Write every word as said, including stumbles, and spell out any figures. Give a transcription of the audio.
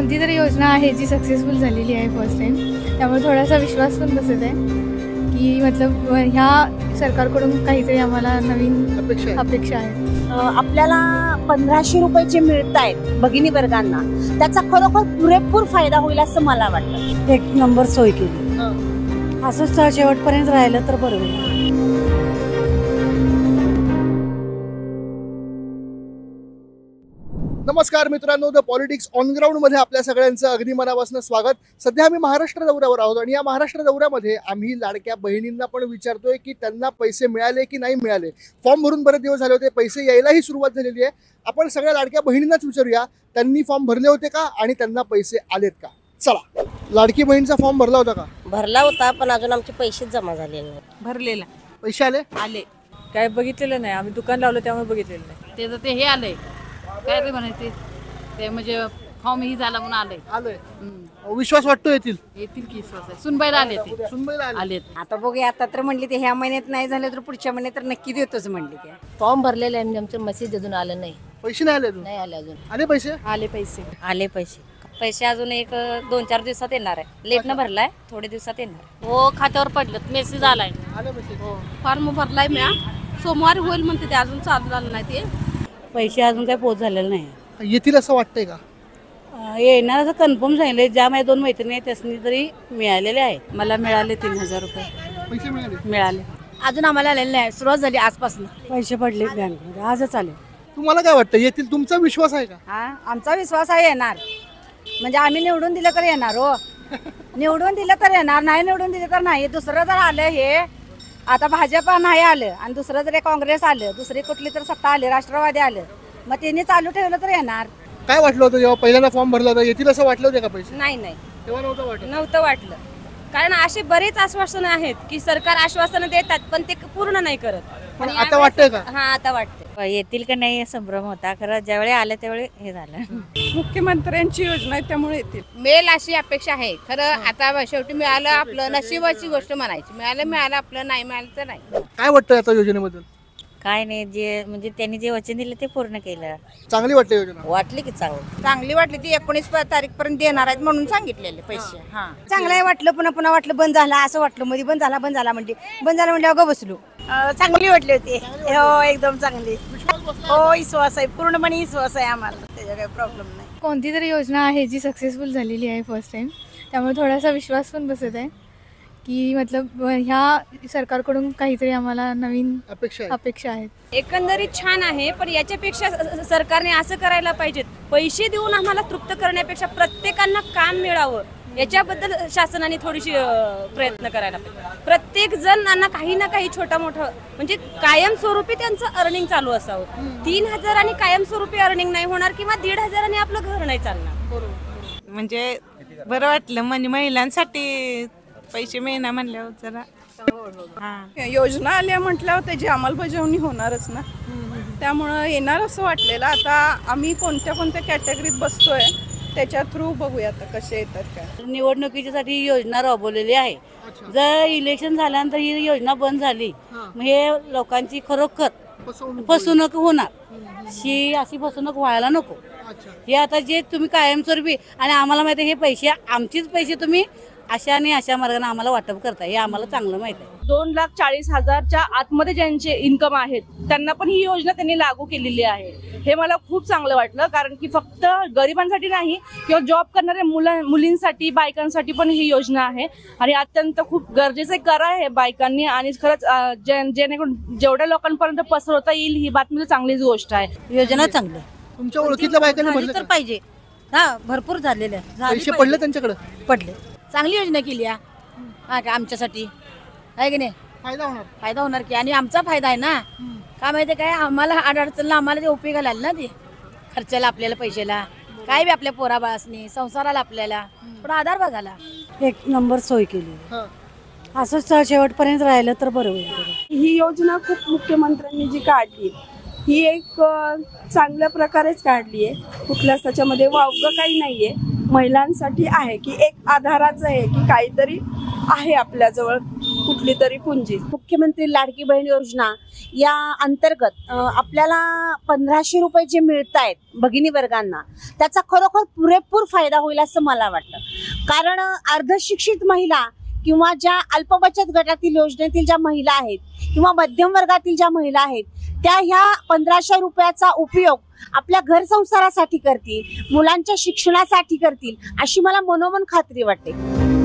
कोणती तरी योजना आहे जी सक्सेसफुल झालेली आहे फर्स्ट टाइम, त्यामुळे थोडासा विश्वास पण बसत आहे की मतलब ह्या सरकारकडून काहीतरी आम्हाला नवीन अपेक्षा अपेक्षा आहे. आपल्याला पंधराशे रुपये जे मिळत आहेत भगिनी वर्गांना, त्याचा खरोखर पुरेपूर फायदा होईल असं मला वाटतं. एक नंबर सोय केली, असंच शेवटपर्यंत राहिलं तर बरं होईल. नमस्कार मित्रांनो, द पॉलिटिक्स ऑन ग्राउंड मध्ये आपल्या सगळ्यांचं अगदी मनापासून स्वागत. सध्या आम्ही महाराष्ट्र दौऱ्यावर आहोत आणि या महाराष्ट्र दौऱ्यामध्ये आम्ही लाडक्या बहिणींना पण विचारतोय की त्यांना पैसे मिळाले की नाही मिळाले. फॉर्म भरून बरेच दिवस झाले होते, पैसे यायलाही सुरुवात झालेली आहे. आपण सगळ्या लाडक्या बहिणींनाच विचारूया, त्यांनी फॉर्म भरले होते का आणि त्यांना पैसे आलेत का. चला, लाडकी बहीणचा फॉर्म भरला होता का? भरला होता, पण अजून आमचे पैसे जमा झालेले नाही. भरलेला पैसे आले आले काय बघितलेलं नाही, आम्ही दुकान लावलं त्यामुळे बघितलेलं नाही. ते तर ते हे आलंय काय रे म्हणायचे ते, म्हणजे फॉर्म ही झाला म्हणून आलंय. आलंय, विश्वास वाटतो येतील येतील की विश्वास आहे. सुनबाईला आले ते सुनबाईला आलेत. आता बघूया, आता तर म्हणली ते ह्या महिन्यात नाही झालं तर पुढच्या महिन्यात तर नक्की देतोच म्हणली. ते फॉर्म भरलेले आहे, आमचं मेसेज अजून आलं नाही. पैसे नाही आले अजून? नाही आले अजून. आले पैसे? आले पैसे आले पैसे पैसे अजून एक दोन चार दिवसात येणार आहे. लेट न भरलाय, थोडे दिवसात येणार. हो, खात्यावर पडलं, मेसेज आलाय. आले पैसे? हो. फॉर्म भरलाय म्या, सोमवारी होईल म्हणते ते, अजून चालू झालं नाही ते. पैसे अजून काही पोच झालेले नाही. येतील असं वाटतंय का? येणार असं कन्फर्म सांगितले. ज्या माझ्या दोन मैत्रिणी आहेत त्यासनी तरी मिळालेले आहेत. मला मिळाले तीन हजार रुपये पैसे मिळाले? मिळाले. अजून आम्हाला आलेले नाही, सुरुवात झाली आजपासून. पैसे पडले बँकमध्ये, आजच आले. तुम्हाला काय वाटतं, येतील? तुमचा विश्वास आहे का? हा, आमचा विश्वास आहे येणार. म्हणजे आम्ही निवडून दिलं तर येणार. हो, निवडून दिलं तर येणार, नाही निवडून दिलं तर नाही. दुसरं जर आलं, हे आता भाजपा नाही आलं आणि दुसरं जर काँग्रेस आलं, दुसरी कुठली तर सत्ता आली, राष्ट्रवादी आलं, मग त्यांनी चालू ठेवलं तर येणार. काय वाटलं होतं जेव्हा पहिल्यांदा फॉर्म भरला होता, येतील असं वाटलं होतं का पैसे? नाही नाही तेव्हा नव्हतं वाटत? नव्हतं वाटलं, कारण असे बरेच आश्वासनं आहेत की सरकार आश्वासनं देतात पण ते पूर्ण नाही करत. पण आता वाटतंय का? हा, आता वाटतंय. येतील का नाही संभ्रम होता, खरं ज्यावेळी आले त्यावेळी हे झालं. मुख्यमंत्र्यांची योजना आहे त्यामुळे येतील. मेल अशी अपेक्षा आहे. खरं आता शेवटी मिळालं, आपलं नशिबाची गोष्ट म्हणायची. मिळालं मिळालं आपलं, नाही मिळालं तर नाही. काय वाटतं आता योजनेबद्दल? काय नाही, जे म्हणजे त्यांनी जे वचन दिलं ते पूर्ण केलं. चांगली वाटते योजना? वाटली की चांगली चांगली वाटली ती. एकोणीस तारीख पर्यंत देणार आहेत म्हणून सांगितलेले पैसे. हा, चांगलं वाटलं. पुन्हा पुन्हा वाटलं बंद झाला, असं वाटलं मध्ये बंद झाला बंद झाला म्हणजे बंद झाला म्हणजे अगं बसलो. चांगली वाटली होती. हो, एकदम चांगली. हो, विश्वास आहे, पूर्णपणे विश्वास आहे आम्हाला, त्याचा काही प्रॉब्लेम नाही. कोणती तरी योजना आहे जी सक्सेसफुल झालेली आहे फर्स्ट टाइम, त्यामुळे थोडासा विश्वास पण बसत आहे की मतलब ह्या सरकारकडून काहीतरी आम्हाला नवीन अपेक्षा अपेक्षा आहेत. एकंदरीत छान आहे, पण याच्यापेक्षा सरकारने असं करायला पाहिजेत, पैसे देऊन आम्हाला तृप्त करण्यापेक्षा प्रत्येकांना काम मिळावं याच्याबद्दल शासनाने थोडीशी प्रयत्न करायला पाहिजे. प्रत्येक जणांना काही ना काही छोटा मोठा म्हणजे कायमस्वरूपी त्यांचं अर्निंग चालू असावं. तीन हजारांनी कायमस्वरूपी अर्निंग नाही होणार किंवा दीड हजारांनी आपलं घर नाही चालणार. म्हणजे बरं वाटलं, म्हणजे महिलांसाठी पैसे मिळणार म्हणल्यावर जरा योजना आल्या म्हटल्यावर त्याची अंमलबजावणी होणारच ना, त्यामुळं येणार असं वाटलेलं. आता आम्ही कोणत्या कोणत्या कॅटेगरीत बसतोय त्याच्या थ्रू बघूया आता कसे येतात काय. निवडणुकीसाठी योजना राबवलेली आहे. जर इलेक्शन झाल्यानंतर ही योजना बंद झाली, मग हे लोकांची खरोखर फसवणूक होणार. ही अशी फसवणूक व्हायला नको. हे आता जे तुम्ही कायमस्वरूपी, आणि आम्हाला माहिती आहे हे पैसे आमचेच पैसे तुम्ही अशा आणि अशा मार्गाने आम्हाला वाटप करताय, हे आम्हाला चांगलं माहिती आहे. दोन लाख चाळीस हजारच्या आतमध्ये ज्यांचे इन्कम आहेत त्यांना पण ही योजना त्यांनी लागू केलेली आहे. हे मला खूप चांगलं वाटलं, कारण की फक्त गरिबांसाठी नाही किंवा जॉब करणाऱ्या मुला मुलींसाठी बायकांसाठी पण ही योजना आहे आणि अत्यंत खूप गरजेचं करा आहे बायकांनी. आणि खरंच जेणेकरून जेवढ्या लोकांपर्यंत पसरवता येईल ही बातमी चांगलीच गोष्ट आहे. योजना चांगली. तुमच्या ओळखीतल्या बायकांनी भरले तर पाहिजे. हा, भरपूर झालेले पैसे पडले त्यांच्याकडे? पडले. चांगली योजना केली आहे आमच्यासाठी, आहे की नाही? फायदा होणार? फायदा होणार की, आणि आमचा फायदा आहे ना. काय माहिती काय, आम्हाला अडचणला आम्हाला ते उपयोगाला आलं ना, ते खर्चाला आपल्याला पैशाला, काय बी आपल्या पोराबाळासनी संसाराला आपल्याला थोडा आधार बघायला. एक नंबर सोय केली, असंच शेवटपर्यंत राहिलं तर बरं होईल. ही योजना खूप मुख्यमंत्र्यांनी जी काढली ही एक चांगल्या प्रकारेच काढली आहे. कुठल्याच त्याच्यामध्ये वावगं काही नाहीये, महिलांसाठी आहे की एक आधाराचं आहे की काहीतरी आहे आपल्याजवळ. कुठली तरी पुंजी. मुख्यमंत्री लाडकी बहीण योजना या अंतर्गत अ, आपल्याला पंधराशे रुपये जे मिळत आहेत भगिनी वर्गांना, त्याचा खरोखर पुरेपूर फायदा होईल असं मला वाटतं. कारण अर्धशिक्षित महिला किंवा ज्या अल्पबचत गटातील योजनेतील ज्या महिला आहेत किंवा मध्यम वर्गातील ज्या महिला आहेत, त्या ह्या पंधराशे रुपयाचा उपयोग आपल्या घर संसारासाठी करतील, मुलांच्या शिक्षणासाठी करतील, अशी मला मनोमन खात्री वाटते.